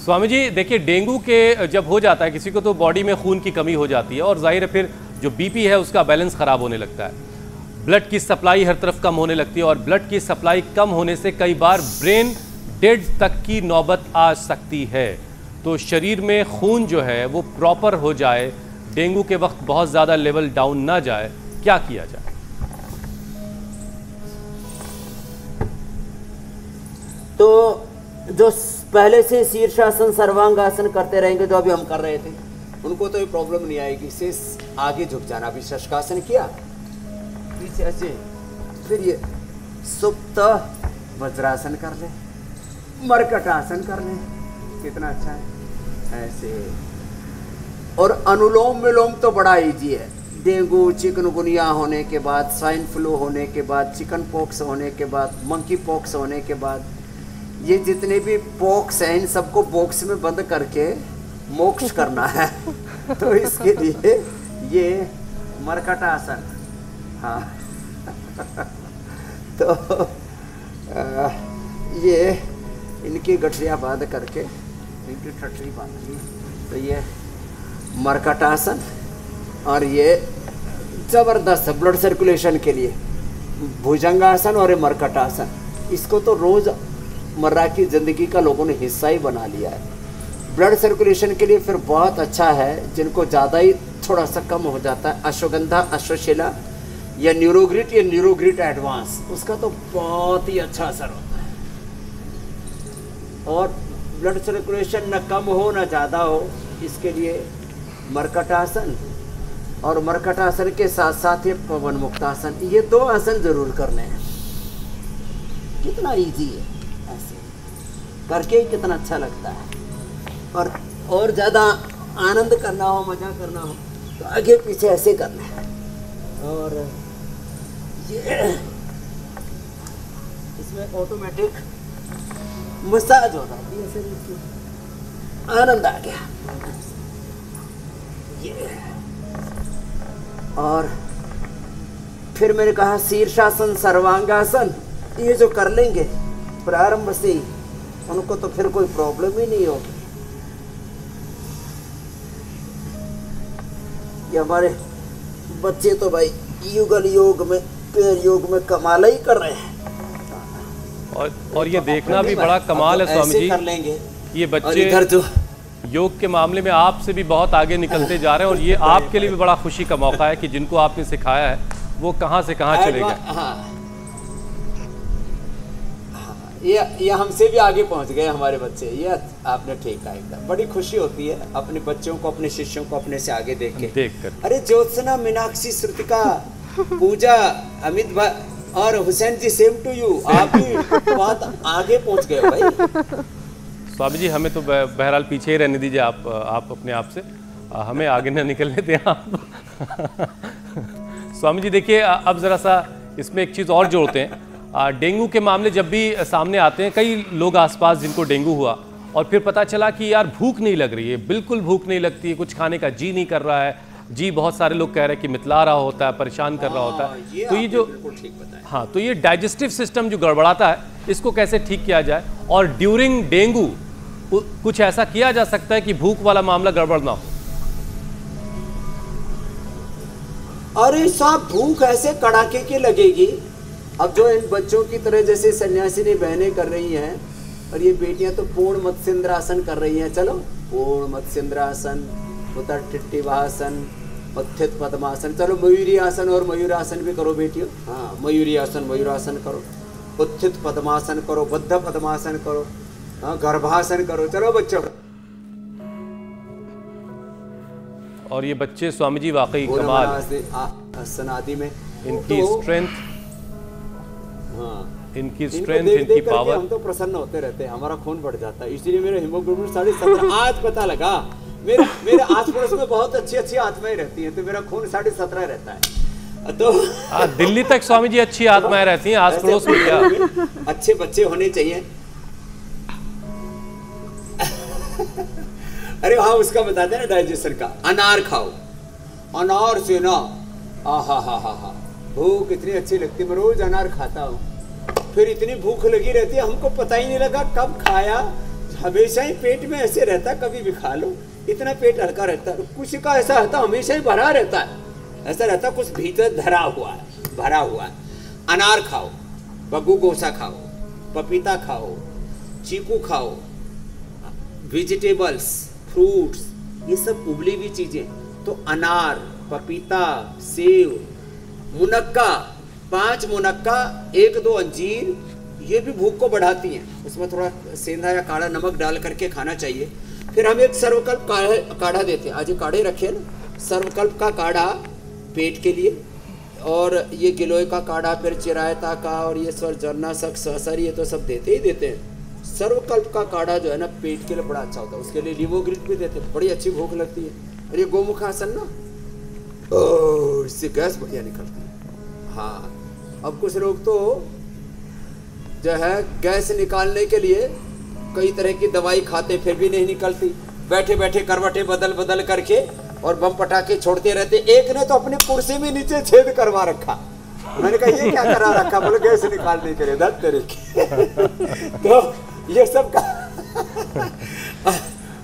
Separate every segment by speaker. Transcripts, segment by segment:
Speaker 1: स्वामी जी देखिए, डेंगू के जब हो जाता है किसी को तो बॉडी में खून की कमी हो जाती है और जाहिर है फिर जो बीपी है उसका बैलेंस ख़राब होने लगता है, ब्लड की सप्लाई हर तरफ कम होने लगती है और ब्लड की सप्लाई कम होने से कई बार ब्रेन डेड तक की नौबत आ सकती है। तो शरीर में खून जो है वो प्रॉपर हो जाए, डेंगू के वक्त बहुत ज़्यादा लेवल डाउन ना जाए, क्या किया जाए?
Speaker 2: तो जो पहले से शीर्षासन सर्वांगासन करते रहेंगे, जो अभी हम कर रहे थे, उनको तो ये प्रॉब्लम नहीं आएगी। से आगे झुक जाना, अभी शशकासन किया, पीछे ऐसे, फिर ये सुप्त वज्रासन कर ले, मरकटासन कर ले, कितना अच्छा है ऐसे। और अनुलोम विलोम तो बड़ा इजी है। डेंगू चिकनगुनिया होने के बाद, स्वाइन फ्लू होने के बाद, चिकन पॉक्स होने के बाद, मंकी पॉक्स होने के बाद, ये जितने भी पॉक्स हैं इन सबको बॉक्स में बंद करके मोक्ष करना है। तो इसके लिए ये मरकटासन, हाँ तो ये इनकी गठरियाँ बांध करके, इनकी ठठरी बांध ली, तो ये मरकटासन। और ये ज़बरदस्त ब्लड सर्कुलेशन के लिए भुजंगासन और ये मरकटासन, इसको तो रोज़ मर्रा की ज़िंदगी का लोगों ने हिस्सा ही बना लिया है। ब्लड सर्कुलेशन के लिए फिर बहुत अच्छा है। जिनको ज़्यादा ही थोड़ा सा कम हो जाता है, अश्वगंधा, अश्वशिला या न्यूरोग्रिट एडवांस, उसका तो बहुत ही अच्छा असर होता है। और ब्लड सर्कुलेशन न कम हो न ज़्यादा हो, इसके लिए मरकटासन, और मरकटासन के साथ साथ ये पवन मुक्तासन, ये 2 आसन जरूर करने हैं। कितना इजी है, ऐसे करके ही कितना अच्छा लगता है। और ज़्यादा आनंद करना हो, मज़ा करना हो, तो आगे पीछे ऐसे करना है। और ये इसमें ऑटोमेटिक मसाज होता है, ऐसे आनंद आ गया ये। और फिर मैंने कहा शीर्षासन, सर्वांगासन, ये जो कर लेंगे प्रारंभ से ही, उनको तो फिर कोई प्रॉब्लम ही नहीं होगी। ये हमारे बच्चे तो भाई युगल योग में, पैर योग में कमाल ही कर रहे हैं।
Speaker 1: और ये देखना भी बड़ा कमाल है स्वामी जी,
Speaker 2: कर लेंगे
Speaker 1: ये बच्चे
Speaker 2: इधर जो
Speaker 1: योग के मामले में आपसे भी बहुत आगे निकलते जा रहे हैं। और ये आपके लिए भी बड़ा खुशी का मौका है कि जिनको आपने सिखाया है वो कहाँ से कहाँ चले गए।
Speaker 2: हाँ, ये हमसे भी आगे पहुंच गए हमारे बच्चे। ये आपने ठीक कहा, एकदम बड़ी खुशी होती है अपने बच्चों को, अपने शिष्यों को अपने से आगे देख कर। अरे ज्योत्सना, मीनाक्षी, श्रुतिका, पूजा, अमित भाई और Hussain ji, same to you, आप भी बहुत आगे पहुंच गए भाई।
Speaker 1: स्वामी जी हमें तो बहरहाल पीछे ही रहने दीजिए आप अपने आप से, हमें आगे न निकलने दें आप। स्वामी जी देखिए, अब ज़रा सा इसमें एक चीज़ और जोड़ते हैं। डेंगू के मामले जब भी सामने आते हैं, कई लोग आसपास जिनको डेंगू हुआ और फिर पता चला कि यार भूख नहीं लग रही है, बिल्कुल भूख नहीं लगती है, कुछ खाने का जी नहीं कर रहा है, जी बहुत सारे लोग कह रहे हैं कि मितला रहा होता है, परेशान कर रहा होता है। तो ये जो हाँ, तो ये डाइजेस्टिव सिस्टम जो गड़बड़ाता है, इसको कैसे ठीक किया जाए? और ड्यूरिंग डेंगू कुछ ऐसा किया जा सकता है कि भूख वाला मामला गड़बड़ ना हो?
Speaker 2: अरे साहब, भूख ऐसे कड़ाके की लगेगी। अब जो इन बच्चों की तरह जैसे सन्यासिनी बहनें कर रही हैं, और ये बेटियां तो पूर्ण मत्स्येंद्रासन कर रही हैं। चलो, पूर्ण मत्स्येंद्रासन, उत्तर टिट्टिवासन, उत्थित पद्मासन, चलो मयूरी आसन और मयूरासन भी करो बेटियों। हाँ, मयूरी आसन, मयूरासन करो, उत्थित पद्मासन करो, बद्ध पद्मासन करो, हाँ, गर्भासन करो। चलो बच्चों।
Speaker 1: और ये बच्चे स्वामी जी वाकई कमाल,
Speaker 2: सनादि में
Speaker 1: इनकी
Speaker 2: तो,
Speaker 1: स्ट्रेंथ,
Speaker 2: हाँ,
Speaker 1: इनकी स्ट्रेंथ, इनकी पावर,
Speaker 2: हम तो प्रसन्न होते रहते हैं, हमारा खून बढ़ जाता है। इसीलिए मेरा हीमोग्लोबिन 17.5 आज पता लगा। मेरे आस पड़ोस में बहुत अच्छी आत्माएं रहती हैं, तो मेरा खून 17.5 रहता है। तो
Speaker 1: दिल्ली तक स्वामी जी अच्छी आत्माएं रहती हैं, आस पड़ोस में क्या
Speaker 2: अच्छे बच्चे होने चाहिए। अरे हाँ, उसका बताते हैं ना डाइजेशन का। अनार खाओ, अनार से ना हा, भूख इतनी अच्छी लगती है। मैं रोज अनार खाता हूँ, फिर इतनी भूख लगी रहती है, हमको पता ही नहीं लगा कब खाया, हमेशा ही पेट में ऐसे रहता, कभी भी खा लो, इतना पेट हल्का रहता है। कुछ का ऐसा रहता हमेशा ही भरा रहता है, ऐसा रहता कुछ भीतर धरा हुआ है, भरा हुआ है। अनार खाओ, बग्गू गोसा खाओ, पपीता खाओ, चीकू खाओ, वेजिटेबल्स, फ्रूट्स, ये सब उबली हुई चीजें। तो अनार, पपीता, सेव, मुनक्का, 5 मुनक्का, 1-2 अंजीर, ये भी भूख को बढ़ाती हैं। उसमें थोड़ा सेंधा या काढ़ा नमक डाल करके खाना चाहिए। फिर हम एक सर्वकल्प काढ़ा देते हैं, आज ये काढ़े रखे ना, सर्वकल्प का काढ़ा पेट के लिए, और ये गिलोय का काढ़ा, फिर चिरायता का, और ये जरनाशक, सहसर, ये तो सब देते ही देते हैं। सर्वकल्प का काढ़ा जो है ना पेट के लिए बड़ा अच्छा होता है, उसके लिए लिवोग्रिट भी देते हैं, बड़ी अच्छी भूख लगती है। और ये गोमुखासन ना, इससे गैस बढ़िया निकलती है। हाँ, अब कुछ लोग तो जो है गैस निकालने के लिए कई तरह की दवाई खाते, फिर भी नहीं निकलती, बैठे बैठे करवटें बदल बदल करके और बम पटाखे छोड़ते रहते। एक ने तो अपनी कुर्सी में नीचे छेद करवा रखा, मैंने कहा ये क्या करा रखा, बोले गैस निकालने के लिए, दर्द तेरे की। तो ये सब का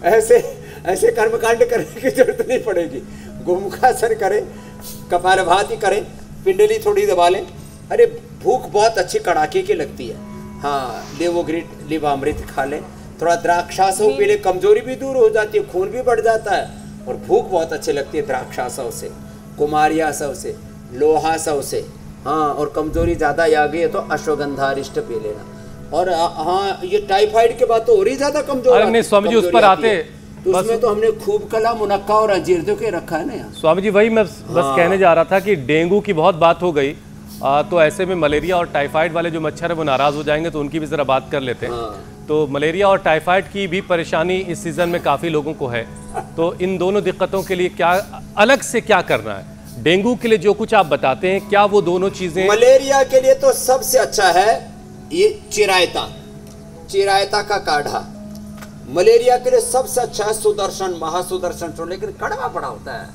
Speaker 2: ऐसे कर्मकांड करने की जरूरत नहीं पड़ेगी। गोमुखासन करें, कपालभाति करें, पिंडली थोड़ी दबा लें। अरे भूख बहुत अच्छी कड़ाके की लगती है। हाँ, लेवोग्रिट, लिवामृत खा लें, थोड़ा द्राक्षासव पी लें, कमजोरी भी दूर हो जाती है, खून भी बढ़ जाता है, और भूख बहुत अच्छी लगती है द्राक्षासव से, कुमारियासव से, लोहासव से। हाँ, और कमजोरी ज़्यादा आ गई है तो अश्वगंधारिष्ट पी लेना। और हाँ, ये टाइफाइड के बाद तो और ही ज़्यादा कमजोर।
Speaker 1: नहीं स्वामी जी, उस पर आते,
Speaker 2: तो उसमें तो हमने खूब कला, मुनक्का और अंजीर दो के रखा है ना यहाँ।
Speaker 1: स्वामी जी, वही मैं बस कहने जा रहा था कि डेंगू की बहुत बात हो गई, तो ऐसे में मलेरिया और टाइफाइड वाले जो मच्छर है वो नाराज हो जाएंगे, तो उनकी भी जरा बात कर लेते हैं। तो मलेरिया और टाइफाइड की भी परेशानी इस सीजन में काफी लोगों को है, तो इन दोनों दिक्कतों के लिए क्या अलग से क्या करना है? डेंगू के लिए जो कुछ आप बताते हैं, क्या वो दोनों चीजें?
Speaker 2: मलेरिया के लिए तो सबसे अच्छा है ये चिरायता का काढ़ा। मलेरिया के लिए सबसे अच्छा है सुदर्शन, महासुदर्शन चूर्ण, लेकिन कड़वा पड़ा होता है।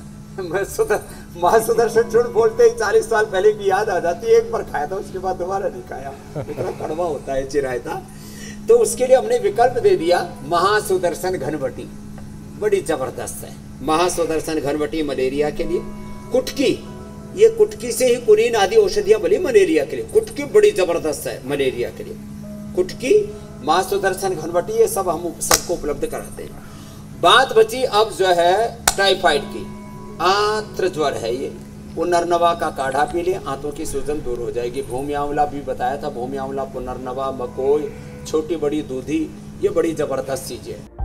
Speaker 2: महासुदर्शन चूर्ण बोलते ही 40 साल पहले की याद आ जाती है, एक बार खाया था उसके बाद दोबारा नहीं खाया, इतना कड़वा होता है चिरायता। तो उसके लिए हमने विकल्प दे दिया महासुदर्शन घनवटी, बड़ी जबरदस्त है महासुदर्शन घनवटी मलेरिया के लिए। कुटकी, ये कुटकी से ही कुनीन आदि औषधियां बनी मलेरिया के लिए, कुटकी बड़ी जबरदस्त है मलेरिया के लिए। कुटकी, महासुदर्शन घनवटी, ये सब हम सबको उपलब्ध कराते हैं। बात बची अब जो है टाइफाइड की, आंत्र ज्वर है ये, पुनर्नवा का काढ़ा पी ले, आंतों की सूजन दूर हो जाएगी। भूमि आंवला भी बताया था, भूमि आंवला, पुनर्नवा, मकोई, छोटी बड़ी दूधी, ये बड़ी जबरदस्त चीजें हैं।